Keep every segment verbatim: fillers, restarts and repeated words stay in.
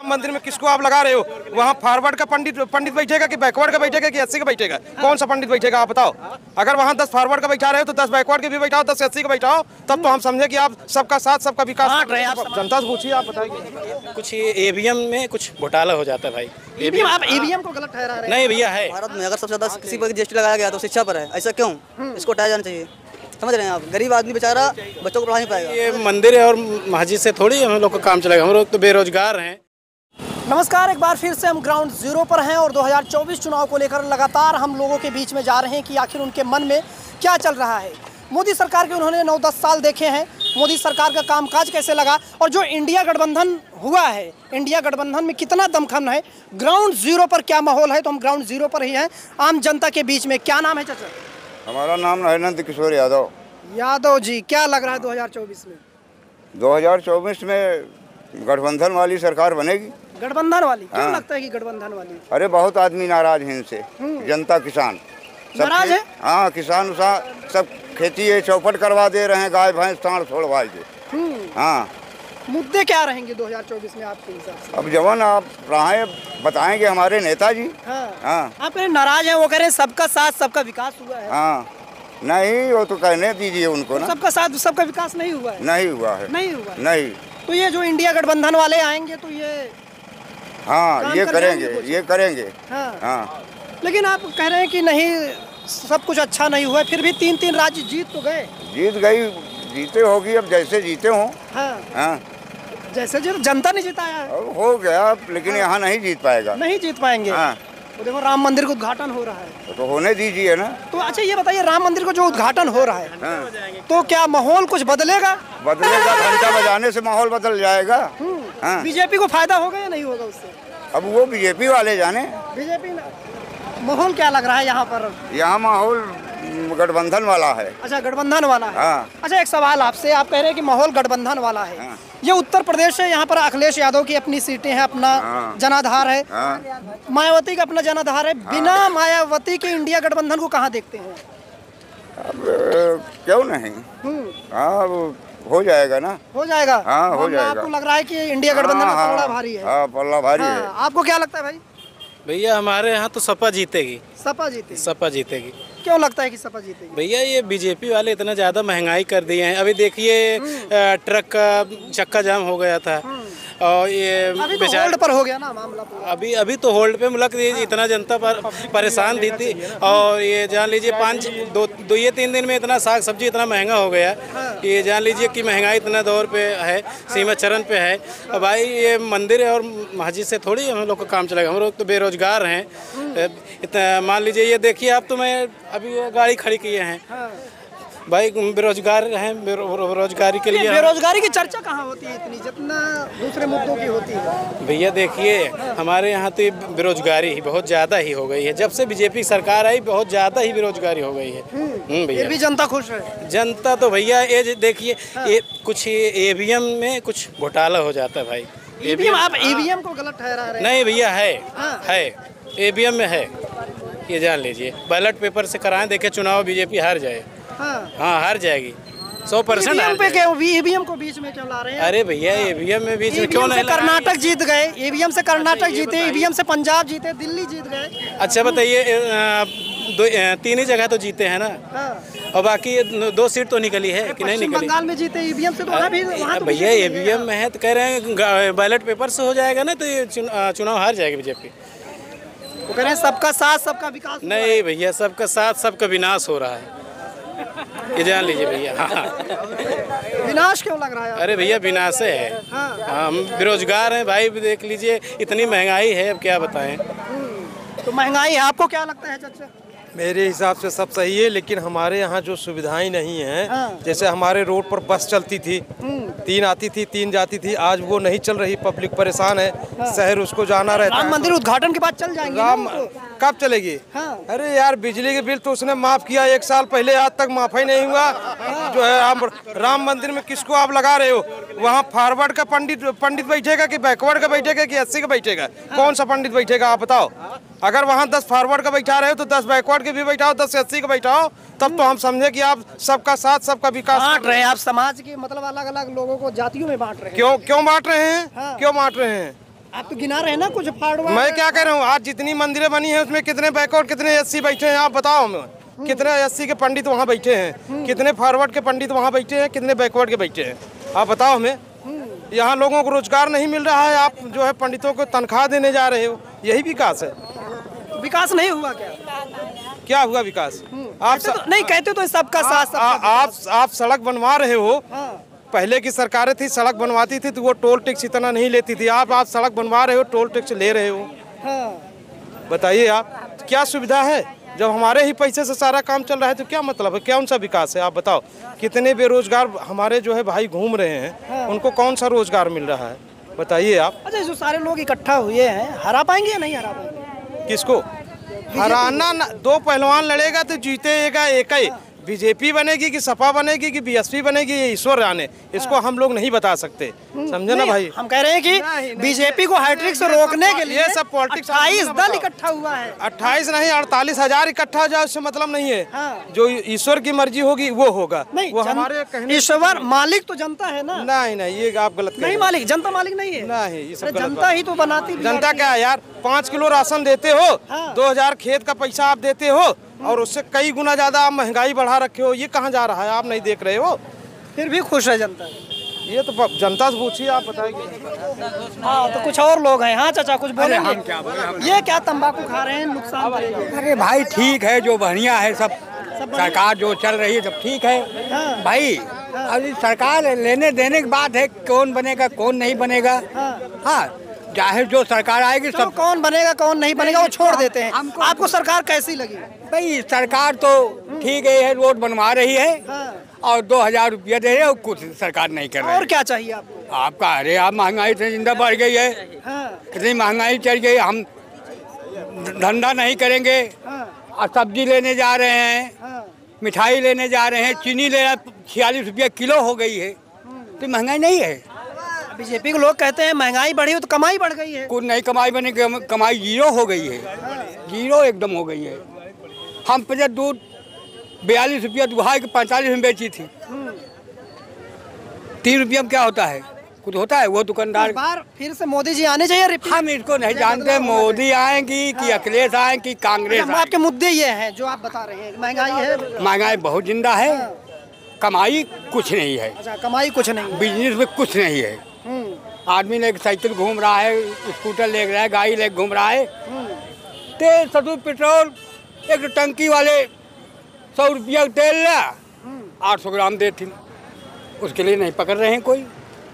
मंदिर में किसको आप लगा रहे हो? वहाँ फॉरवर्ड का पंडित पंडित बैठेगा कि बैकवर्ड का बैठेगा कि एससी का बैठेगा? कौन सा पंडित बैठेगा आप बताओ? अगर वहाँ दस फॉरवर्ड का बैठा रहे हो तो दस बैकवर्ड के भी बैठाओ, दस एससी का बैठाओ, तब तो हम समझे कि आप सबका साथ सबका विकास रहे हैं। आप जनता से पूछिए, आप बताइए। कुछ ईवीएम में कुछ घोटाला हो जाता है भाई। ईवीएम आप ईवीएम को गलत ठहरा रहे हैं? नहीं भैया है। भारत में अगर सबसे ज्यादा किसी पर जीएसटी लगाया गया तो शिक्षा पर है। ऐसा क्यों? इसको हटाया जाना चाहिए। समझ रहे हैं आप? गरीब आदमी बेचारा बच्चों को पढ़ा नहीं पाएगा। ये मंदिर और मस्जिद से थोड़ी हम लोग का काम चलेगा। हम लोग तो बेरोजगार हैं। नमस्कार, एक बार फिर से हम ग्राउंड जीरो पर हैं और दो हज़ार चौबीस चुनाव को लेकर लगातार हम लोगों के बीच में जा रहे हैं कि आखिर उनके मन में क्या चल रहा है। मोदी सरकार के उन्होंने नौ दस साल देखे हैं। मोदी सरकार का कामकाज कैसे लगा और जो इंडिया गठबंधन हुआ है, इंडिया गठबंधन में कितना दमखम है, ग्राउंड जीरो पर क्या माहौल है। तो हम ग्राउंड जीरो पर ही हैं, आम जनता के बीच में। क्या नाम है चाचा? हमारा नाम है नंद किशोर यादव। यादव जी, क्या लग रहा है दो हज़ार चौबीस में? दो हज़ार चौबीस में गठबंधन वाली सरकार बनेगी। गठबंधन वाली? क्यों हाँ। लगता है कि गठबंधन वाली? अरे बहुत आदमी नाराज हैं इनसे, जनता किसान नाराज है। हाँ, किसान उसान सब खेती है चौपट करवा दे रहे हैं, गाय भैंस सांड छोड़वा के। हाँ, मुद्दे क्या रहेंगे दो हज़ार चौबीस में आपके हिसाब से? अब जवान आप राहें बताएंगे हमारे नेताजी। हाँ। हाँ, आप कह रहे नाराज हैं, वो कह रहे हैं सबका साथ सबका विकास हुआ है। हाँ, नहीं वो तो कहने दीजिए उनको ना। सबका साथ सबका विकास नहीं हुआ है। नहीं हुआ है। नहीं हुआ है। नहीं। तो ये जो इंडिया गठबंधन वाले आएंगे तो ये हाँ, काम ये कर करेंगे, जाएंगे कुछ? ये करेंगे। हाँ। हाँ, लेकिन आप कह रहे हैं कि नहीं सब कुछ अच्छा नहीं हुआ, फिर भी तीन तीन राज्य जीत तो गए। जीत गई, जीते होगी अब जैसे जीते हों। हाँ। हाँ, जैसे जो जनता ने जिताया है। अब हो गया, लेकिन यहाँ नहीं जीत पाएगा। नहीं जीत पाएंगे। हाँ, तो देखो राम मंदिर का उद्घाटन हो रहा है। तो होने दीजिए ना। तो अच्छा ये बताइए, राम मंदिर का जो उद्घाटन हो रहा है, हाँ, तो क्या माहौल कुछ बदलेगा? बदलेगा, घंटा बजाने से माहौल बदल जाएगा। हाँ, बीजेपी को फायदा होगा या नहीं होगा उससे? अब वो बीजेपी वाले जाने। बीजेपी माहौल क्या लग रहा है यहाँ पर? यहाँ माहौल गठबंधन वाला है। अच्छा, गठबंधन वाला है। हाँ। अच्छा, एक सवाल आपसे, आप कह रहे हैं कि माहौल गठबंधन वाला है। हाँ। ये उत्तर प्रदेश है, यहाँ पर अखिलेश यादव की अपनी सीटें हैं, अपना हाँ। जनाधार है। हाँ। मायावती का अपना जनाधार है। बिना मायावती के इंडिया गठबंधन को कहाँ देखते हैं? अब क्यों नहीं? हाँ, वो हो जाएगा ना। हो जाएगा। हाँ, हो मामला जाएगा। आपको लग रहा है कि इंडिया गठबंधन में पलड़ा भारी है? हाँ, पल्ला भारी है। हाँ, आपको क्या लगता है भाई? भैया हमारे यहाँ तो सपा जीतेगी। सपा जीतेगी? सपा जीतेगी। क्यों लगता है कि सपा जीतेगी? भैया ये बीजेपी वाले इतना ज़्यादा महंगाई कर दिए हैं। अभी देखिए ट्रक का चक्का जाम हो गया था और ये अभी तो होल्ड पर हो गया ना मामला पूरा। अभी अभी तो होल्ड पे मुलक इतना जनता पर परेशान थी थी और ये जान लीजिए पाँच दो दो ये तीन दिन में इतना साग सब्जी इतना महंगा हो गया। ये जान लीजिए कि महंगाई इतना दौर पे है, सीमा चरण पे है। और भाई ये मंदिर और मस्जिद से थोड़ी हम लोग का काम चलेगा। हम लोग तो बेरोजगार हैं। इतना मान लीजिए, ये देखिए आप, तो मैं अभी गाड़ी खड़ी किए हैं भाई, बेरोजगार हैं। बेरोजगारी के लिए बेरोजगारी की चर्चा कहाँ होती है इतनी, जितना दूसरे मुद्दों की होती है? भैया देखिए हमारे यहाँ तो बेरोजगारी ही बहुत ज़्यादा ही हो गई है। जब से बीजेपी सरकार आई बहुत ज़्यादा ही बेरोजगारी हो गई है भैया। फिर भी जनता खुश है? जनता तो भैया ये देखिए, ये कुछ ईवीएम में कुछ घोटाला हो जाता है भाई। ईवीएम आप ईवीएम को गलत ठहरा रहे हैं? नहीं भैया है, हाँ। है ईवीएम में है, ये जान लीजिए। बैलेट पेपर से कराएं, देखे चुनाव बीजेपी हार जाए। हाँ, हाँ हार जाएगी सौ परसेंट। ईवीएम पे क्यों, ईवीएम को बीच में क्यों ला रहे हैं? अरे भैया ईवीएम में बीच में क्यों नहीं? कर्नाटक जीत गए, ईवीएम से कर्नाटक जीते, ईवीएम से पंजाब जीते, दिल्ली जीत गए। अच्छा बताइए, दो तीन ही जगह तो जीते हैं ना। हाँ। और बाकी दो सीट तो निकली है कि नहीं निकली? बंगाल में जीते ईवीएम से, तो वहाँ भी वहाँ तो भैया ईवीएम में है तो कह रहे हैं बैलेट पेपर से हो जाएगा ना, तो ये चुनाव हार जाएगी बीजेपी। वो कह रहे हैं सबका साथ सबका विकास। नहीं भैया, सबका साथ सबका विनाश हो रहा है, ये जान लीजिए भैया। हाँ। विनाश क्यों लग रहा है? अरे भैया विनाश है। हाँ। हम बेरोजगार हैं भाई, देख लीजिए इतनी महंगाई है, अब क्या बताएं। तो महंगाई है, आपको क्या लगता है चाचा? मेरे हिसाब से सब सही है, लेकिन हमारे यहाँ जो सुविधाएं नहीं हैं। हाँ। जैसे हमारे रोड पर बस चलती थी, तीन आती थी तीन जाती थी, आज वो नहीं चल रही, पब्लिक परेशान है। हाँ। शहर उसको जाना रहता है। राम मंदिर उद्घाटन के बाद चल जाएंगे राम कब चलेगी? हाँ। अरे यार, बिजली के बिल तो उसने माफ किया एक साल पहले, आज तक माफ ही नहीं हुआ। जो है आप राम मंदिर में किसको आप लगा रहे हो? वहाँ फॉरवर्ड का पंडित पंडित बैठेगा कि बैकवर्ड का बैठेगा कि एससी का बैठेगा? कौन सा पंडित बैठेगा आप बताओ? अगर वहाँ दस फॉरवर्ड का बैठा रहे हो तो दस बैकवर्ड के भी बैठाओ, दस एससी का बैठाओ, तब तो हम समझे कि आप सबका साथ सबका विकास बांट रहे हैं। आप समाज के मतलब अलग अलग लोगों को जातियों में बांट रहे हैं। क्यों क्यों बांट रहे हैं? हाँ। क्यों बांट रहे हैं? आप तो गिना रहे हैं ना कुछ फाड़वा। मैं क्या कह रहा हूँ, आज जितनी मंदिरें बनी है उसमें कितने बैकवर्ड कितने एससी बैठे हैं आप बताओ हमें। कितने एससी के पंडित वहाँ बैठे हैं, कितने फॉरवर्ड के पंडित वहाँ बैठे हैं, कितने बैकवर्ड के बैठे हैं, आप बताओ हमें। यहाँ लोगों को रोजगार नहीं मिल रहा है, आप जो है पंडितों को तनख्वाह देने जा रहे हो, यही विकास है। विकास नहीं हुआ क्या? क्या हुआ विकास? आप स... तो, नहीं कहते तो सबका साथ सबका आप आप सड़क बनवा रहे हो। पहले की सरकारें थी सड़क बनवाती थी तो वो टोल टैक्स इतना नहीं लेती थी, आप आप सड़क बनवा रहे हो टोल टैक्स ले रहे हो। बताइए आप क्या सुविधा है? जब हमारे ही पैसे से सारा काम चल रहा है तो क्या मतलब है, कौन सा विकास है आप बताओ। कितने बेरोजगार हमारे जो है भाई घूम रहे हैं, उनको कौन सा रोजगार मिल रहा है बताइए आप। अच्छा, जो सारे लोग इकट्ठा हुए हैं हरा पाएंगे या नहीं हरा पाएंगे? किसको हराना? दो पहलवान लड़ेगा तो जीतेगा एक ही। बीजेपी बनेगी कि सपा बनेगी कि बीएसपी बनेगी ये ईश्वर जाने, इसको हम लोग नहीं बता सकते, समझे ना भाई। हम कह रहे हैं कि बीजेपी को हैट्रिक से रोकने के लिए ये सब पॉलिटिक्स अट्ठाईस दल इकट्ठा हुआ है। अट्ठाईस नहीं अड़तालीस हजार इकट्ठा हो जाए उससे मतलब नहीं है। हाँ। जो ईश्वर की मर्जी होगी वो होगा। नहीं, वो हमारे कहने ईश्वर मालिक तो जनता है ना। नहीं नहीं ये आप गलत नहीं, मालिक जनता मालिक नहीं है। नहीं ये सब जनता ही तो बनाती। जनता क्या है यार, पाँच किलो राशन देते हो, दो हजार खेत का पैसा आप देते हो और उससे कई गुना ज्यादा आप महंगाई बढ़ा रखे हो, ये कहाँ जा रहा है आप नहीं देख रहे हो। फिर भी खुश है जनता। ये तो जनता से पूछिए आप बताएंगे। हाँ तो कुछ और लोग हैं। हाँ चाचा कुछ बोले। हम क्या बोले? ये क्या तंबाकू खा रहे हैं, नुकसान करेगा? अरे भाई ठीक है, जो बढ़िया है सब, सरकार जो चल रही है सब ठीक है। हाँ। भाई अभी सरकार लेने देने की बात है, कौन बनेगा कौन नहीं बनेगा। हाँ चाहे जो सरकार आएगी सब, कौन बनेगा कौन नहीं बनेगा वो छोड़ देते हैं। आपको सरकार कैसी लगी? भाई सरकार तो ठीक है, रोड बनवा रही है। हाँ। और दो हजार रुपया दे रहे हैं और कुछ सरकार नहीं कर रही है। और क्या चाहिए आपको? आपका अरे आप महंगाई इतनी जिंदा बढ़ गई है। हाँ। इतनी महंगाई चढ़ गई, हम धंधा नहीं करेंगे। हाँ। और सब्जी लेने जा रहे हैं। हाँ। मिठाई लेने जा रहे हैं, चीनी लेना छियालीस रुपया किलो हो गई है, तो महंगाई नहीं है। बीजेपी के लोग कहते हैं महंगाई बढ़ी हो तो कमाई बढ़ गई है। कुछ नहीं कमाई बनी, कमाई जीरो हो गई है। जीरो एकदम हो गई है। हम पहले दूध बयालीस रुपया दुहाई के पैंतालीस में बेची थी, तीन रुपया में क्या होता है, कुछ होता है। वो दुकानदार बार फिर से मोदी जी आने चाहिए। हम इसको नहीं जानते मोदी आएंगी कि अखिलेश आएंगी कि कांग्रेस। आपके मुद्दे ये हैं जो आप बता रहे हैं, महंगाई है, महंगाई बहुत जिंदा है, कमाई कुछ नहीं है। अच्छा कमाई कुछ नहीं, बिजनेस में कुछ नहीं है। आदमी ले साइकिल घूम रहा है, स्कूटर ले रहा है, गाड़ी ले घूम रहा है। तेल सतु पेट्रोल एक टंकी वाले सौ रुपया तेल ला आठ सौ ग्राम देती, उसके लिए नहीं पकड़ रहे हैं कोई।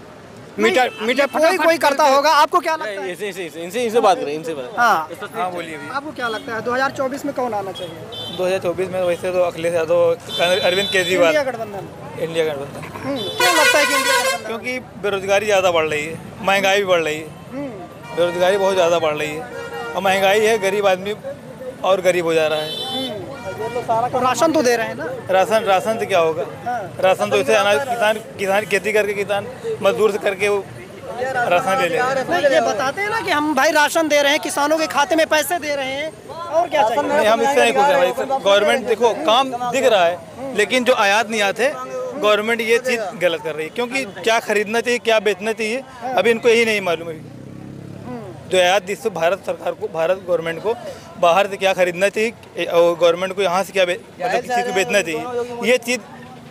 मीटर मीटर कोई कोई करता होगा। आपको क्या लगता है? इनसे इनसे इनसे इनसे बात करें, इनसे बात। हाँ हाँ बोलिए। आपको क्या लगता है दो हजार चौबीस में कौन आना चाहिए? दो हजार चौबीस में वैसे तो अखिलेश यादव, अरविंद केजरीवाल, इंडिया गठबंधन। इंडिया गठबंधन। क्यों लगता है कि इंडिया गठबंधन? क्योंकि बेरोजगारी ज़्यादा बढ़ रही है, महंगाई भी बढ़ रही है, बेरोजगारी बहुत ज़्यादा बढ़ रही है और महंगाई है, गरीब आदमी और गरीब हो जा रहा है। तो राशन तो दे रहे हैं ना। राशन राशन से क्या होगा? राशन तो इसे अनाज किसान किसान खेती करके किसान मजदूर से करके वो राशन ले ले। ये बताते हैं ना कि हम भाई राशन दे रहे हैं, किसानों के खाते में पैसे दे रहे हैं, और क्या चाहिए? नहीं हम इससे नहीं खुश हैं भाई। गवर्नमेंट देखो काम दिख रहा है, लेकिन जो आयात निर्यात है गवर्नमेंट ये चीज़ गलत कर रही है। क्योंकि क्या खरीदना चाहिए क्या बेचना चाहिए अभी इनको यही नहीं मालूम है। जो आयात जिससे भारत सरकार को, भारत गवर्नमेंट को बाहर से क्या खरीदना चाहिए और गवर्नमेंट को यहाँ से क्या मतलब किसी को बेचना चाहिए, ये चीज़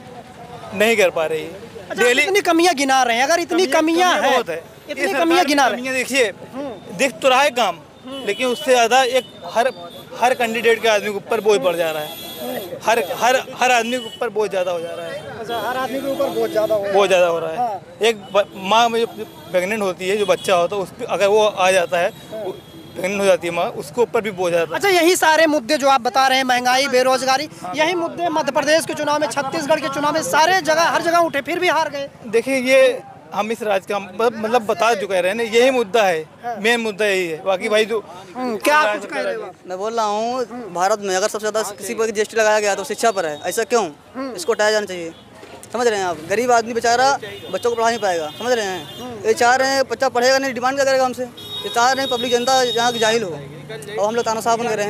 नहीं कर पा रही है। डेली इतनी कमियां गिना रहे हैं, अगर इतनी कमियां हैं, बहुत है, इतनी कमियां गिना रहे हैं। देखिए दिख तो रहा है काम, लेकिन उससे ज़्यादा एक हर हर कैंडिडेट के आदमी के ऊपर बोझ बढ़ जा रहा है। हर हर हर आदमी के ऊपर बहुत ज़्यादा हो जा रहा है। अच्छा हर आदमी के ऊपर बहुत ज़्यादा बहुत ज़्यादा हो रहा है। एक माँ में जो प्रेगनेंट होती है, जो बच्चा होता है, उस पर अगर वो आ जाता है, प्रेगनेंट हो जाती है माँ, उसके ऊपर भी बहुत ज़्यादा। अच्छा यही सारे मुद्दे जो आप बता रहे हैं, महंगाई, बेरोजगारी, यही मुद्दे मध्य प्रदेश के चुनाव में, छत्तीसगढ़ के चुनाव में, सारे जगह हर जगह उठे, फिर भी हार गए। देखिए ये हम इस राज्य का मतलब बता जो कह रहे हैं ना, यही मुद्दा है, मेन मुद्दा यही है। बाकी भाई जो क्या कुछ कह रहे हो? मैं बोल रहा हूँ भारत में अगर सबसे ज़्यादा किसी पर जीएसटी लगाया गया तो शिक्षा पर है। ऐसा क्यों? इसको हटाया जाना चाहिए। समझ रहे हैं आप? गरीब आदमी बेचारा बच्चों को पढ़ा नहीं पाएगा। समझ रहे हैं? ये चाह रहे हैं बच्चा पढ़ेगा नहीं, डिमांड क्या करेगा हमसे? ये चाह रहे हैं पब्लिक जनता यहाँ की जाहिल हो और हम लोग तानाशाह बन रहे हैं।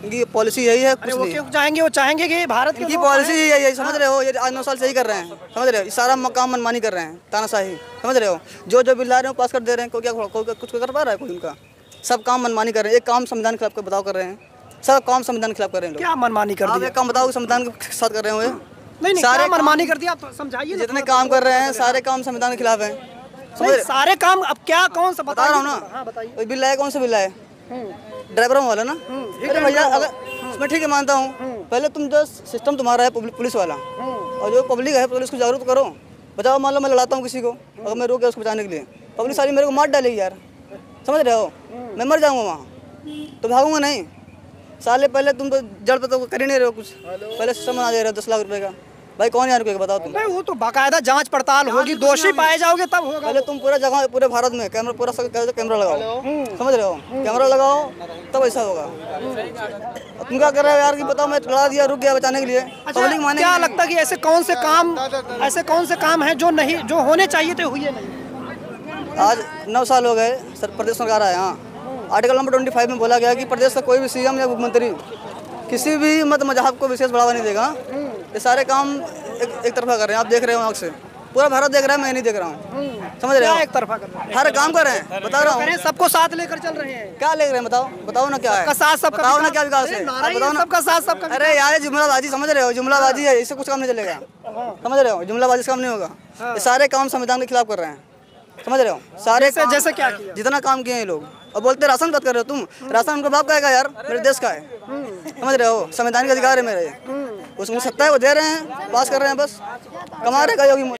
इनकी पॉलिसी यही है, कुछ वो नहीं। क्यों जाएंगे? वो चाहेंगे कि भारत इनकी पॉलिसी यही है, समझ रहे हो? ये आज नौ साल से ही कर रहे हैं, समझ रहे हो? सारा काम मनमानी कर रहे हैं, तानाशाही, समझ रहे हो? जो जो बिल ला रहे हो पास कर दे रहे हैं, कोई क्या कोई कुछ कर पा रहा है? कोई उनका सब काम मनमानी कर रहे हैं। एक काम संविधान के खिलाफ बताओ कर रहे हैं, सब काम संविधान के खिलाफ कर रहे हैं। क्या मनमानी कर आप दी? एक काम बताओ संविधान के साथ कर रहे हो? नहीं नहीं, सारे क्या मनमानी कर दिया? आप तो समझाइए। जितने काम कर रहे हैं सारे काम संविधान के खिलाफ है। नहीं, सारे काम अब क्या कौन सा बता रहा हूँ ना। हाँ बताइए। कोई बिल आया, कौन सा बिल आया? ड्राइवरों वाला ना। अरे भैया अगर मैं ठीक है मानता हूँ, पहले तुम जो सिस्टम तुम्हारा है पुलिस वाला, और जो पब्लिक है पुलिस को जागरूक करो। बताओ मान लो मैं लड़ाता हूँ किसी को, अगर मैं रोक गया उसको बचाने के लिए, पब्लिक सारी मेरे को मार डालेगी यार, समझ रहे हो? मैं मर जाऊँगा वहाँ, तो भागूंगा नहीं। साले पहले तुम तो जड़ पे तो कर ही नहीं रहे हो कुछ, पहले सिस्टम बना दे रहे हो दस लाख रुपए का। भाई कौन यार रुकेगा बताओ तुम? नहीं, वो तो बाकायदा जांच पड़ताल होगी, दोषी पाए जाओगे तब होगा। पहले तुम पूरा जगह पूरे भारत में कैमरा पूरा कैमरा लगाओ, समझ रहे हो? कैमरा लगाओ तब ऐसा होगा। तुम क्या कर रहे हो यार कि बताओ मैं लड़ा दिया, रुक गया बचाने के लिए, पब्लिक माने। क्या लगता है कि ऐसे कौन से काम ऐसे कौन से काम हैं जो नहीं जो होने चाहिए थे हुए नहीं? आज नौ साल हो गए सर प्रदेश सरकार आया। हाँ, आर्टिकल नंबर ट्वेंटी फाइव में बोला गया कि प्रदेश का कोई भी सीएम या मुख्यमंत्री किसी भी मत मजहब को विशेष बढ़ावा नहीं देगा। ये सारे काम एक, एक तरफा कर रहे हैं, आप देख रहे हो आँख से, पूरा भारत देख रहा है, मैं नहीं देख रहा हूँ, समझ रहे हो? एक तरफा कर रहे हैं, हर काम कर रहे हैं, बता रहा हूँ। सबको साथ लेकर चल रहे हैं। क्या ले रहे हैं बताओ? बताओ ना क्या है? सबका साथ सबका बताओ ना क्या विकास है? बताओ ना। सबका साथ सबका। अरे यार जुमलाबाजी, समझ रहे हो? जुमलाबाजी है, इससे कुछ काम नहीं चलेगा, समझ रहे हो? जुमलाबाजी से काम नहीं होगा। ये सारे काम संविधान के खिलाफ कर रहे हैं, समझ रहे हो? सारे जैसे, जैसे क्या किया? जितना काम किए हैं लोग। और बोलते राशन बात कर रहे हो तुम, राशन उनका बाप का है यार, मेरे देश का है, समझ रहे हो? संवैधानिक अधिकार है मेरे, उसमें सत्ता है, वो दे रहे हैं, पास कर रहे हैं, बस कमा रहे योगी।